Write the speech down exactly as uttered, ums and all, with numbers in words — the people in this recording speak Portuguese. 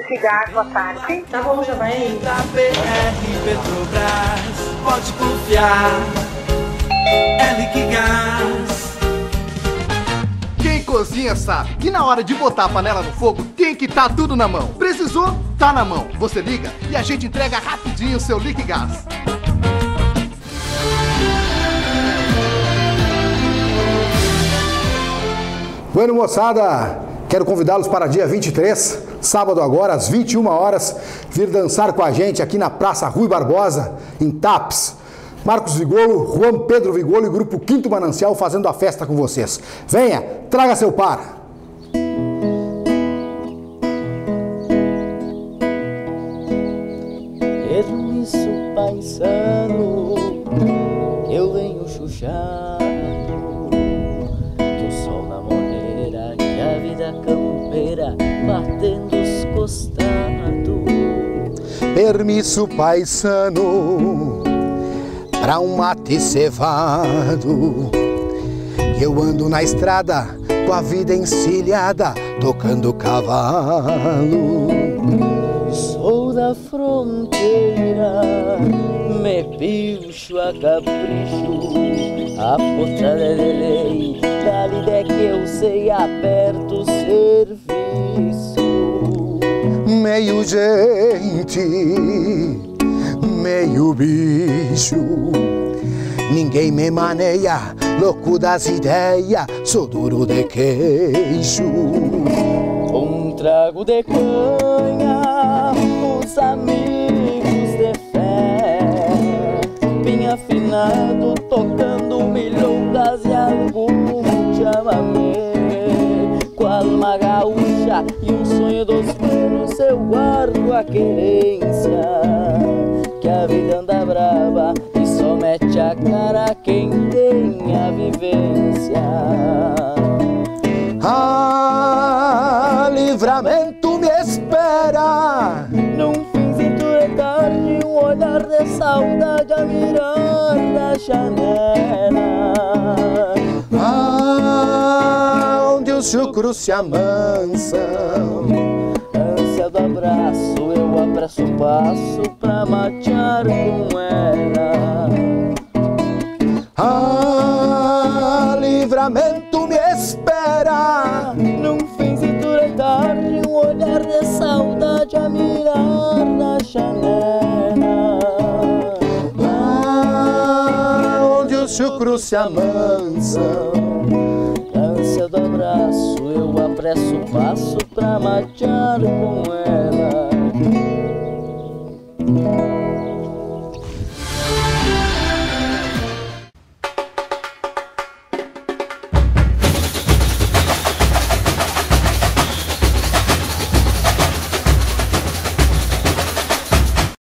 Liquigás, boa tarde. Tá bom, já vai aí. Da B R Petrobras, pode confiar, é Liquigás. Quem cozinha sabe que na hora de botar a panela no fogo tem que estar tudo na mão. Precisou? Tá na mão. Você liga e a gente entrega rapidinho o seu Liquigás. Bueno, moçada, quero convidá-los para dia vinte e três, sábado agora, às vinte e uma horas, vir dançar com a gente aqui na Praça Rui Barbosa, em Tapes. Marcos Vigolo, Juan Pedro Vigolo e Grupo Quinto Manancial fazendo a festa com vocês. Venha, traga seu par. Permisso, paisano, eu venho chuchado, que o sol na moleira, que a vida campeira batendo os costados. Permisso, paisano, pra um mate cevado, eu ando na estrada com a vida encilhada, tocando cavalo. Sou da fronteira, me pilcho a capricho, a potrada de lei, da lida é que eu sei, aperto o serviço. Meio gente, meio bicho, ninguém me maneia, louco das ideias, sou duro de queixo. Um trago de canha, os amigos de fé, bem afinado, tocando milongas e algum chamamé. Com a alma gaúcha e um sonho dos meus, eu guardo a querência, que a vida anda brava e só mete a cara quem tem a vivência. Ah, livramento me espera. Num finzinho de tarde, um olhar de saudade a mirar da janela. Ah, onde os chucros se amansam. Ânsia do abraço, eu apresso o passo pra matear com ela. Ah, livramento me espera. Num finzinho de tarde, um olhar de saudade a mirar na janela. Ah, onde os chucros se amansam. Ânsia do abraço, eu apresso o passo pra matear com ela.